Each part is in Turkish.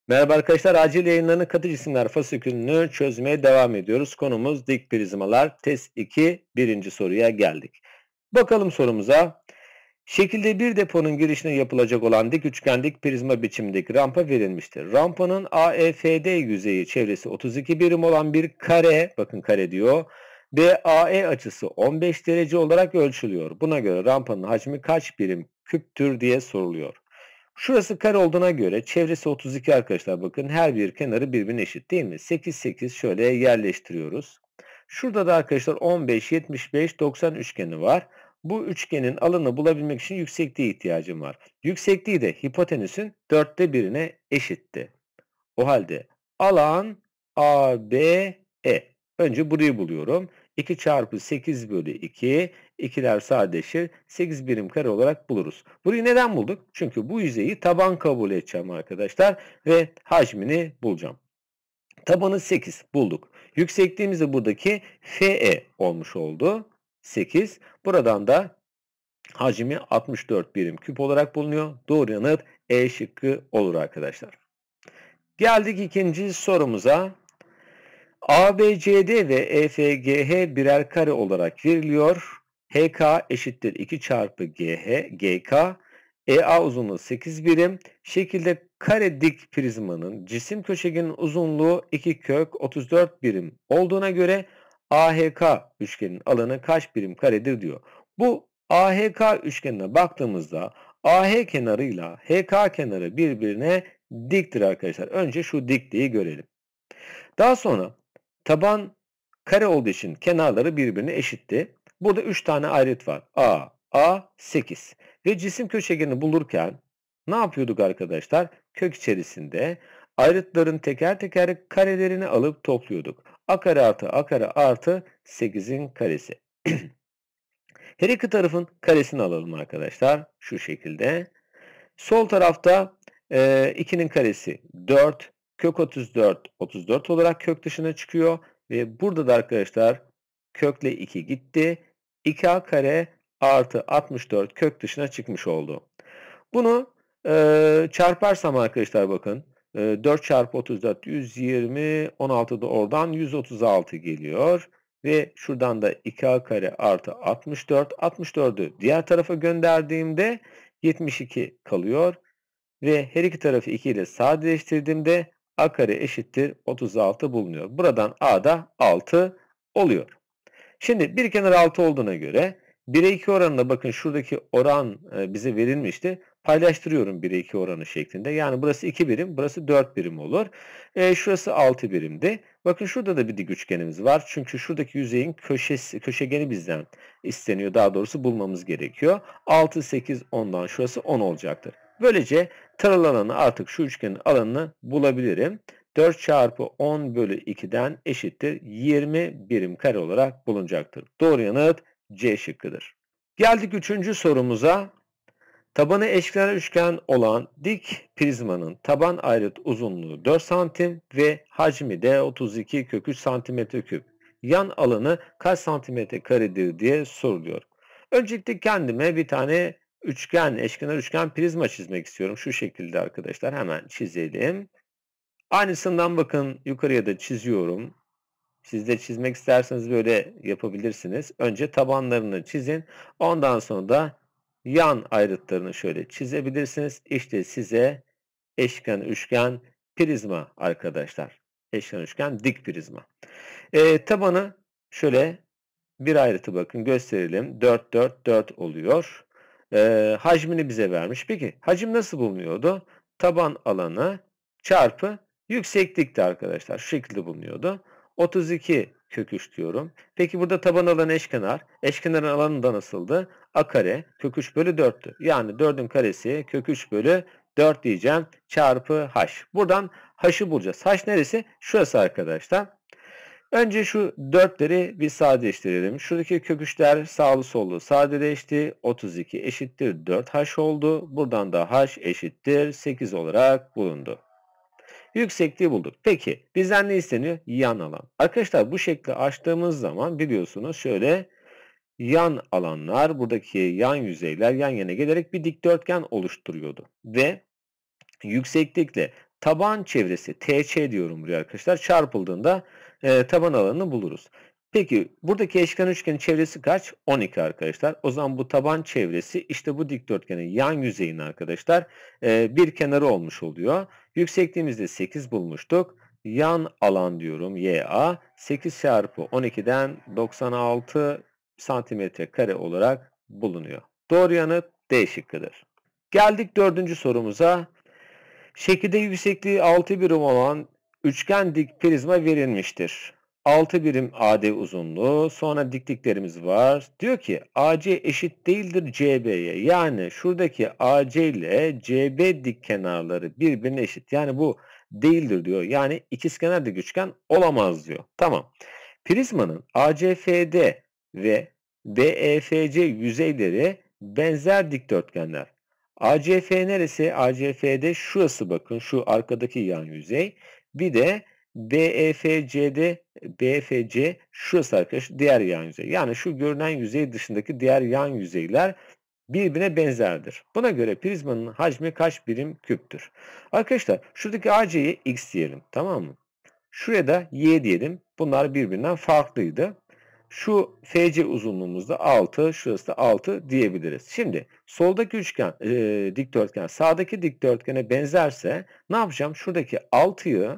Merhaba arkadaşlar, acil yayınlarının katı cisimler fasikülünü çözmeye devam ediyoruz. Konumuz dik prizmalar. Test 2, birinci soruya geldik. Bakalım sorumuza. Şekilde bir deponun girişine yapılacak olan dik üçgen dik prizma biçimindeki rampa verilmiştir. Rampanın AEFD yüzeyi çevresi 32 birim olan bir kare, bakın kare diyor, BAE açısı 15 derece olarak ölçülüyor. Buna göre rampanın hacmi kaç birim küptür diye soruluyor. Şurası kare olduğuna göre çevresi 32 arkadaşlar, bakın her bir kenarı birbirine eşit değil mi? 8 8 şöyle yerleştiriyoruz. Şurada da arkadaşlar 15 75 90 üçgeni var. Bu üçgenin alanını bulabilmek için yüksekliğe ihtiyacım var. Yüksekliği de hipotenüsün 1/4'ine eşitti. O halde alan ABE. Önce burayı buluyorum. 2 çarpı 8 bölü 2. İkiler sadeleşir. 8 birim kare olarak buluruz. Burayı neden bulduk? Çünkü bu yüzeyi taban kabul edeceğim arkadaşlar. Ve hacmini bulacağım. Tabanı 8 bulduk. Yüksekliğimiz de buradaki FE olmuş oldu. 8. Buradan da hacmi 64 birim küp olarak bulunuyor. Doğru yanıt E şıkkı olur arkadaşlar. Geldik ikinci sorumuza. ABCD ve EFGH birer kare olarak veriliyor. HK eşittir 2 çarpı GK. EA uzunluğu 8 birim. Şekilde kare dik prizmanın cisim köşegenin uzunluğu 2 kök 34 birim olduğuna göre AHK üçgenin alanı kaç birim karedir diyor. Bu AHK üçgenine baktığımızda AH kenarıyla HK kenarı birbirine diktir arkadaşlar. Önce şu dikliği görelim. Daha sonra taban kare olduğu için kenarları birbirine eşitti. Burada 3 tane ayrıt var. A 8. Ve cisim köşegenini bulurken ne yapıyorduk arkadaşlar? Kök içerisinde ayrıtların teker teker karelerini alıp topluyorduk. A kare artı A kare artı 8'in karesi. Her iki tarafın karesini alalım arkadaşlar. Şu şekilde. Sol tarafta 2'nin karesi 4. Kök 34, 34 olarak kök dışına çıkıyor. Ve burada da arkadaşlar kökle 2 gitti. 2a kare artı 64 kök dışına çıkmış oldu. Bunu çarparsam arkadaşlar bakın. 4 çarpı 34 120, 16 da oradan 136 geliyor. Ve şuradan da 2a kare artı 64. 64'ü diğer tarafa gönderdiğimde 72 kalıyor. Ve her iki tarafı 2 ile sadeleştirdiğimde a kare eşittir 36 bulunuyor. Buradan a da 6 oluyor. Şimdi bir kenar 6 olduğuna göre 1'e 2 oranına bakın, şuradaki oran bize verilmişti. Paylaştırıyorum 1'e 2 oranı şeklinde. Yani burası 2 birim, burası 4 birim olur. Şurası 6 birimdi. Bakın şurada da bir dik üçgenimiz var. Çünkü şuradaki yüzeyin köşegeni bizden isteniyor. Daha doğrusu bulmamız gerekiyor. 6, 8, 10'dan şurası 10 olacaktır. Böylece taral alanı, artık şu üçgenin alanını bulabilirim. 4 çarpı 10 bölü 2'den eşittir 20 birim kare olarak bulunacaktır. Doğru yanıt C şıkkıdır. Geldik üçüncü sorumuza. Tabanı eşkenar üçgen olan dik prizmanın taban ayrıt uzunluğu 4 santim ve hacmi de 32 kök 3 santimetre küp. Yan alanı kaç santimetre karedir diye soruluyor. Öncelikle kendime bir tane üçgen, eşkenar üçgen prizma çizmek istiyorum. Şu şekilde arkadaşlar, hemen çizelim. Aynısından bakın yukarıya da çiziyorum. Siz de çizmek isterseniz böyle yapabilirsiniz. Önce tabanlarını çizin. Ondan sonra da yan ayrıtlarını şöyle çizebilirsiniz. İşte size eşkenar üçgen prizma arkadaşlar. Eşkenar üçgen dik prizma. Tabanı şöyle bir ayrıtı bakın gösterelim. 4 4 4 oluyor. Hacmini bize vermiş. Peki hacim nasıl bulunuyordu? Taban alanı çarpı yükseklikti arkadaşlar. Şu şekilde bulunuyordu. 32 kök 3 diyorum. Peki burada taban alanı eşkenar. Eşkenarın alanı da nasıldı? A kare kök 3 bölü 4'tü. Yani 4'ün karesi kök 3 bölü 4 diyeceğim. Çarpı h. Buradan h'ı bulacağız. H neresi? Şurası arkadaşlar. Önce şu 4'leri bir sadeleştirelim. Şuradaki kök 3'ler sağlı sollu sadeleşti. 32 eşittir 4h oldu. Buradan da h eşittir 8 olarak bulundu. Yüksekliği bulduk. Peki bizden ne isteniyor? Yan alan. Arkadaşlar bu şekli açtığımız zaman biliyorsunuz şöyle yan alanlar, buradaki yan yüzeyler yan yana gelerek bir dikdörtgen oluşturuyordu. Ve yükseklikle taban çevresi TC diyorum buraya arkadaşlar. Çarpıldığında taban alanını buluruz. Peki buradaki eşkenar üçgenin çevresi kaç? 12 arkadaşlar. O zaman bu taban çevresi işte bu dikdörtgenin yan yüzeyinin arkadaşlar bir kenarı olmuş oluyor. Yüksekliğimizde 8 bulmuştuk. Yan alan diyorum YA 8 çarpı 12'den 96 santimetre kare olarak bulunuyor. Doğru yanıt D şıkkıdır. Geldik dördüncü sorumuza. Şekilde yüksekliği 6 birim olan üçgen dik prizma verilmiştir. 6 birim AD uzunluğu, sonra dikliklerimiz var. Diyor ki AC eşit değildir CB'ye. Yani şuradaki AC ile CB dik kenarları birbirine eşit. Yani bu değildir diyor. Yani ikizkenar dik üçgen olamaz diyor. Tamam. Prizmanın ACFD ve BEFC yüzeyleri benzer dikdörtgenler. ACF neresi? ACF'de şurası bakın. Şu arkadaki yan yüzey. Bir de BEFC'de BFC şurası arkadaşlar diğer yan yüzey. Yani şu görünen yüzey dışındaki diğer yan yüzeyler birbirine benzerdir. Buna göre prizmanın hacmi kaç birim küptür? Arkadaşlar şuradaki AC'ye x diyelim. Tamam mı? Şuraya da y diyelim. Bunlar birbirinden farklıydı. Şu FC uzunluğumuzda 6, şurası da 6 diyebiliriz. Şimdi soldaki üçgen, dikdörtgen sağdaki dikdörtgene benzerse ne yapacağım? Şuradaki 6'yı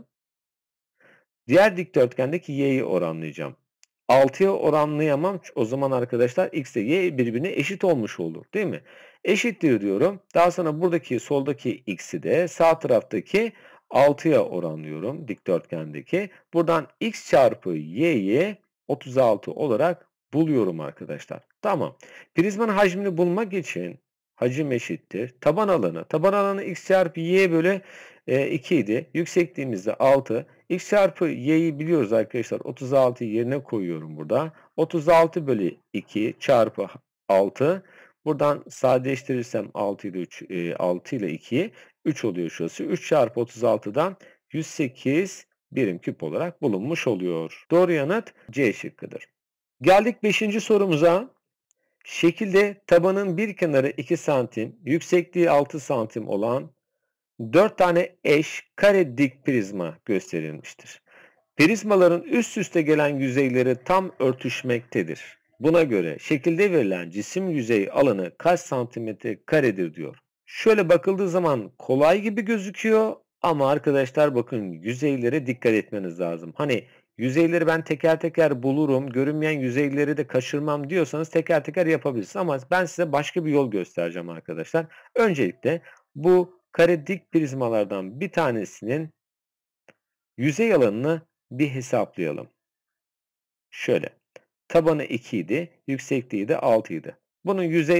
diğer dikdörtgendeki y'yi oranlayacağım. 6'ya oranlayamam. O zaman arkadaşlar x ile y birbirine eşit olmuş olur. Değil mi? Eşittir diyorum. Daha sonra buradaki soldaki x'i de sağ taraftaki 6'ya oranlıyorum. Dikdörtgendeki. Buradan x çarpı y'yi 36 olarak buluyorum arkadaşlar. Tamam. Prizmanın hacmini bulmak için hacim eşittir. Taban alanı. Taban alanı x çarpı y bölü 2 idi. Yüksekliğimiz de 6. X çarpı y'yi biliyoruz arkadaşlar. 36'yı yerine koyuyorum burada. 36 bölü 2 çarpı 6. Buradan sadeleştirirsem 6 ile 3, 6 ile 2'yi 3 oluyor şurası. 3 çarpı 36'dan 108 birim küp olarak bulunmuş oluyor. Doğru yanıt C şıkkıdır. Geldik 5. sorumuza. Şekilde tabanın bir kenarı 2 santim, yüksekliği 6 santim olan 4 tane eş kare dik prizma gösterilmiştir. Prizmaların üst üste gelen yüzeyleri tam örtüşmektedir. Buna göre şekilde verilen cisim yüzey alanı kaç santimetre karedir diyor. Şöyle bakıldığı zaman kolay gibi gözüküyor ama arkadaşlar bakın yüzeylere dikkat etmeniz lazım. Hani yüzeyleri ben teker teker bulurum, görünmeyen yüzeyleri de kaçırmam diyorsanız teker teker yapabilirsiniz. Ama ben size başka bir yol göstereceğim arkadaşlar. Öncelikle bu kare dik prizmalardan bir tanesinin yüzey alanını bir hesaplayalım. Şöyle. Tabanı 2 idi, yüksekliği de 6 idi. Bunun yüzey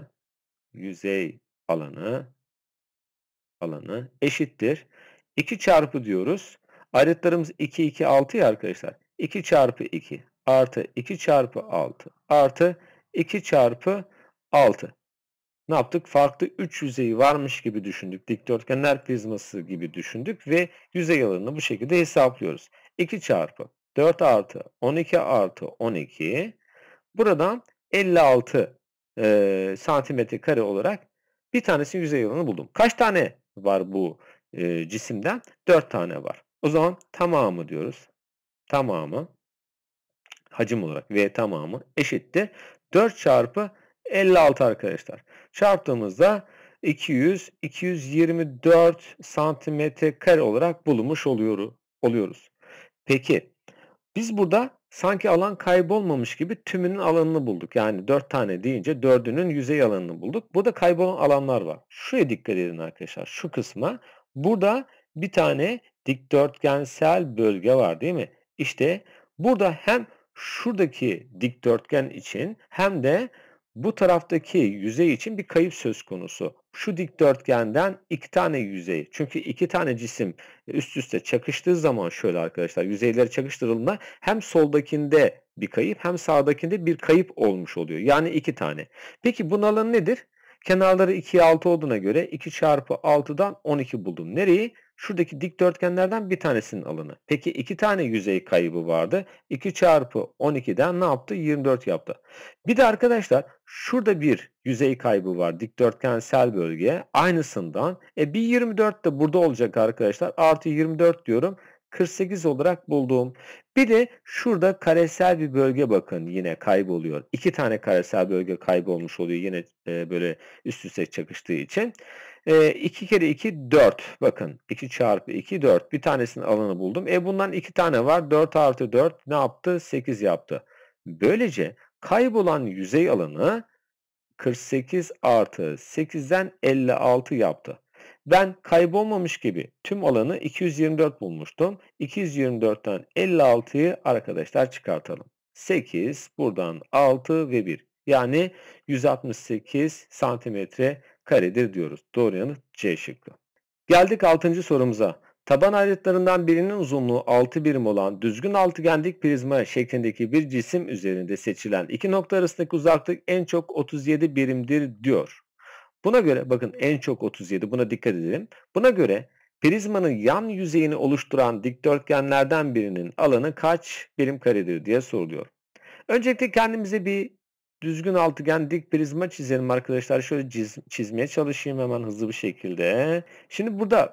alanı eşittir. 2 çarpı diyoruz. Ayrıtlarımız 2, 2, 6 ya arkadaşlar. 2 çarpı 2 artı 2 çarpı 6 artı 2 çarpı 6. Ne yaptık? Farklı 3 yüzeyi varmış gibi düşündük. Dikdörtgenler prizması gibi düşündük ve yüzey alanını bu şekilde hesaplıyoruz. 2 çarpı 4 artı 12 artı 12 buradan 56 santimetre kare olarak bir tanesinin yüzey alanını buldum. Kaç tane var bu cisimden? 4 tane var. O zaman tamamı diyoruz. Tamamı hacim olarak V tamamı eşittir. 4 çarpı 56 arkadaşlar. Çarptığımızda 224 santimetre kare olarak bulmuş oluyoruz. Peki biz burada sanki alan kaybolmamış gibi tümünün alanını bulduk. Yani 4 tane deyince 4'ünün yüzey alanını bulduk. Burada kaybolan alanlar var. Şuraya dikkat edin arkadaşlar. Şu kısma. Burada bir tane dikdörtgensel bölge var değil mi? İşte burada hem şuradaki dikdörtgen için hem de bu taraftaki yüzey için bir kayıp söz konusu. Şu dikdörtgenden 2 tane yüzey. Çünkü 2 tane cisim üst üste çakıştığı zaman şöyle arkadaşlar yüzeyleri çakıştırıldığında hem soldakinde bir kayıp hem sağdakinde bir kayıp olmuş oluyor. Yani 2 tane. Peki bunun alanı nedir? Kenarları 2'ye 6 olduğuna göre 2 çarpı 6'dan 12 buldum. Nereyi? şuradaki dikdörtgenlerden bir tanesinin alanı. Peki 2 tane yüzey kaybı vardı. 2 çarpı 12'den ne yaptı? 24 yaptı. Bir de arkadaşlar şurada bir yüzey kaybı var dikdörtgensel bölge. Aynısından. Bir 24 de burada olacak arkadaşlar. Artı 24 diyorum. 48 olarak buldum. Bir de şurada karesel bir bölge bakın yine kayboluyor. 2 tane karesel bölge kaybolmuş oluyor yine böyle üst üste çakıştığı için. 2 kere 2 4. Bakın 2 çarpı 2 4. Bir tanesinin alanı buldum. Bundan 2 tane var. 4 artı 4 ne yaptı? 8 yaptı. Böylece kaybolan yüzey alanı 48 artı 8'den 56 yaptı. Ben kaybolmamış gibi tüm alanı 224 bulmuştum. 224'ten 56'yı arkadaşlar çıkartalım. 8, buradan 6 ve 1. Yani 168 santimetre karedir diyoruz. Doğru yanıt C şıkkı. Geldik 6. sorumuza. Taban ayrıtlarından birinin uzunluğu 6 birim olan düzgün altıgendik prizma şeklindeki bir cisim üzerinde seçilen iki nokta arasındaki uzaklık en çok 37 birimdir diyor. Buna göre bakın en çok 37 buna dikkat edelim. Buna göre prizmanın yan yüzeyini oluşturan dikdörtgenlerden birinin alanı kaç birim karedir diye soruluyor. Öncelikle kendimize bir düzgün altıgen dik prizma çizelim arkadaşlar. Şöyle çizmeye çalışayım hemen hızlı bir şekilde. Şimdi burada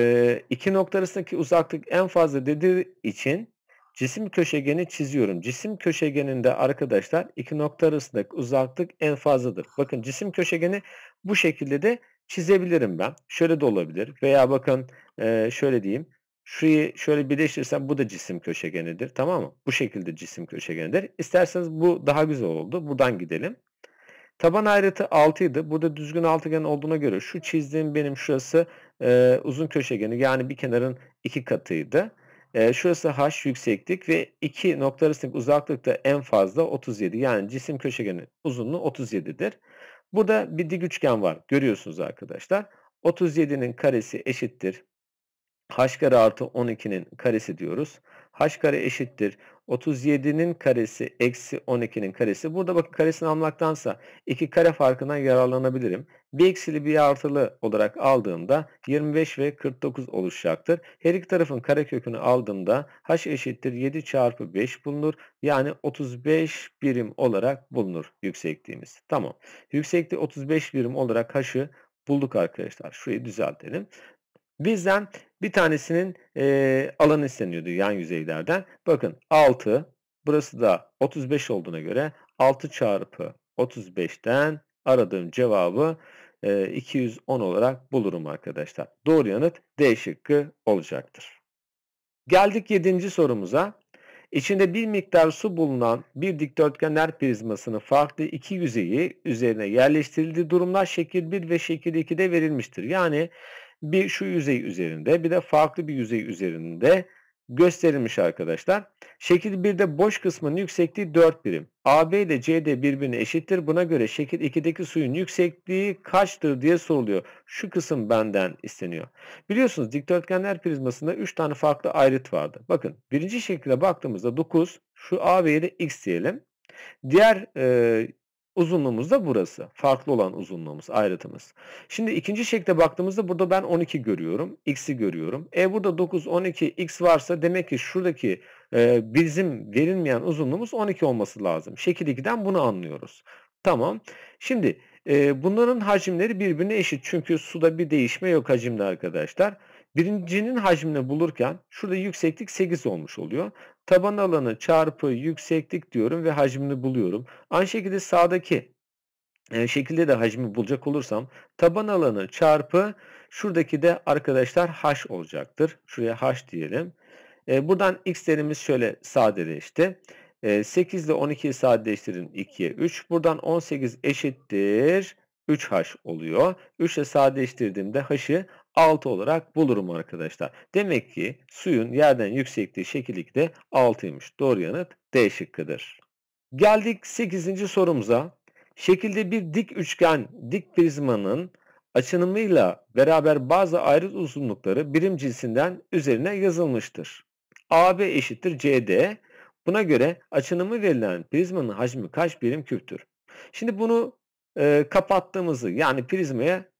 iki nokta arasındaki uzaklık en fazla dediği için cisim köşegeni çiziyorum. Cisim köşegeninde arkadaşlar iki nokta arasındaki uzaklık en fazladır. Bakın cisim köşegeni bu şekilde de çizebilirim ben. Şöyle de olabilir. Veya bakın şöyle diyeyim. Şurayı şöyle birleştirirsem bu da cisim köşegenidir. Tamam mı? Bu şekilde cisim köşegenidir. İsterseniz bu daha güzel oldu. Buradan gidelim. Taban ayrıtı 6 idi. Burada düzgün altıgen olduğuna göre şu çizdiğim benim şurası uzun köşegeni yani bir kenarın 2 katıydı. Şurası h yükseklik ve iki nokta arasındaki uzaklık da en fazla 37. Yani cisim köşegenin uzunluğu 37'dir. Burada bir dik üçgen var. Görüyorsunuz arkadaşlar. 37'nin karesi eşittir h kare artı 12'nin karesi diyoruz. H kare eşittir 37'nin karesi eksi 12'nin karesi. Burada bakın karesini almaktansa iki kare farkından yararlanabilirim. Bir eksili bir artılı olarak aldığımda 25 ve 49 oluşacaktır. Her iki tarafın karekökünü aldığımda h eşittir 7 çarpı 5 bulunur. Yani 35 birim olarak bulunur yüksekliğimiz. Tamam. Yüksekliği 35 birim olarak h'ı bulduk arkadaşlar. Şurayı düzeltelim. Bizden bir tanesinin alanı isteniyordu yan yüzeylerden. Bakın 6, burası da 35 olduğuna göre 6 çarpı 35'ten aradığım cevabı 210 olarak bulurum arkadaşlar. Doğru yanıt D şıkkı olacaktır. Geldik 7. sorumuza. İçinde bir miktar su bulunan bir dikdörtgenler prizmasının farklı iki yüzeyi üzerine yerleştirildiği durumlar şekil 1 ve şekil 2'de verilmiştir. Yani bir şu yüzey üzerinde bir de farklı bir yüzey üzerinde gösterilmiş arkadaşlar. Şekil 1'de boş kısmının yüksekliği 4 birim. AB ile CD birbirine eşittir. Buna göre şekil 2'deki suyun yüksekliği kaçtır diye soruluyor. Şu kısım benden isteniyor. Biliyorsunuz dikdörtgenler prizmasında 3 tane farklı ayrıt vardı. Bakın birinci şekilde baktığımızda 9, şu AB'ye de x diyelim. Diğer uzunluğumuz da burası. Farklı olan uzunluğumuz, ayrıtımız. Şimdi ikinci şekle baktığımızda burada ben 12 görüyorum. X'i görüyorum. Burada 9, 12, X varsa demek ki şuradaki bizim verilmeyen uzunluğumuz 12 olması lazım. Şekil 2'den bunu anlıyoruz. Tamam. Şimdi bunların hacimleri birbirine eşit. Çünkü suda bir değişme yok hacimde arkadaşlar. Birincinin hacmini bulurken şurada yükseklik 8 olmuş oluyor. Taban alanı çarpı yükseklik diyorum ve hacmini buluyorum. Aynı şekilde sağdaki şekilde de hacmi bulacak olursam taban alanı çarpı şuradaki de arkadaşlar h olacaktır. Şuraya h diyelim. Buradan x değerimiz şöyle sadeleşti. 8 ile 12'yi sadeleştirin 2'ye 3. Buradan 18 eşittir 3h oluyor. 3 ile sadeleştirdiğimde h'ı 6 olarak bulurum arkadaşlar. Demek ki suyun yerden yüksekliği şekil 2'de 6'ymış. Doğru yanıt D şıkkıdır. Geldik 8. sorumuza. Şekilde bir dik üçgen dik prizmanın açınımıyla beraber bazı ayrıt uzunlukları birim cinsinden üzerine yazılmıştır. AB eşittir CD. Buna göre açınımı verilen prizmanın hacmi kaç birim küptür? Şimdi bunu kapattığımızı yani prizmaya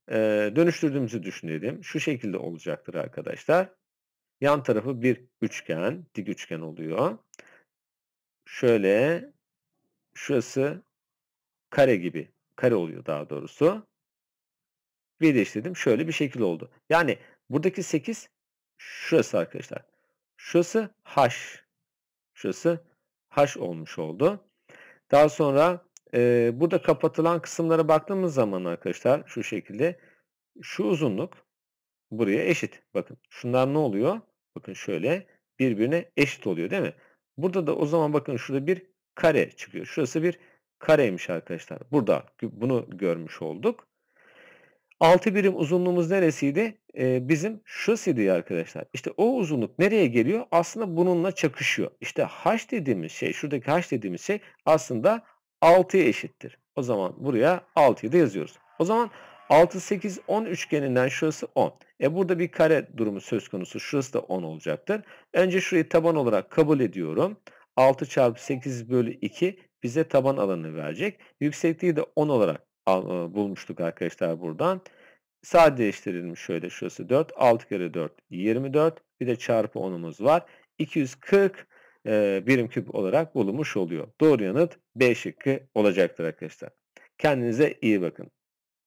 dönüştürdüğümüzü düşünelim. Şu şekilde olacaktır arkadaşlar. Yan tarafı bir üçgen, dik üçgen oluyor. Şöyle, şurası kare gibi, kare oluyor daha doğrusu. Birleştirdim. Şöyle bir şekil oldu. Yani buradaki 8 şurası arkadaşlar. Şurası H. Şurası H olmuş oldu. Daha sonra burada kapatılan kısımlara baktığımız zaman arkadaşlar şu şekilde şu uzunluk buraya eşit. Bakın şunlar ne oluyor? Bakın şöyle birbirine eşit oluyor değil mi? Burada da o zaman bakın şurada bir kare çıkıyor. Şurası bir kareymiş arkadaşlar. Burada bunu görmüş olduk. 6 birim uzunluğumuz neresiydi? Bizim şurasıydı arkadaşlar. İşte o uzunluk nereye geliyor? Aslında bununla çakışıyor. İşte h dediğimiz şey, şuradaki h dediğimiz şey aslında 6'ya eşittir. O zaman buraya 6'yı da yazıyoruz. O zaman 6, 8, 10 üçgeninden şurası 10. Burada bir kare durumu söz konusu. Şurası da 10 olacaktır. Önce şurayı taban olarak kabul ediyorum. 6 çarpı 8 bölü 2 bize taban alanı verecek. Yüksekliği de 10 olarak bulmuştuk arkadaşlar buradan. Sadeleştirelim şöyle. Şurası 4. 6 kere 4 24. Bir de çarpı 10'umuz var. 240 birim küp olarak bulunmuş oluyor. Doğru yanıt B şıkkı olacaktır arkadaşlar. Kendinize iyi bakın.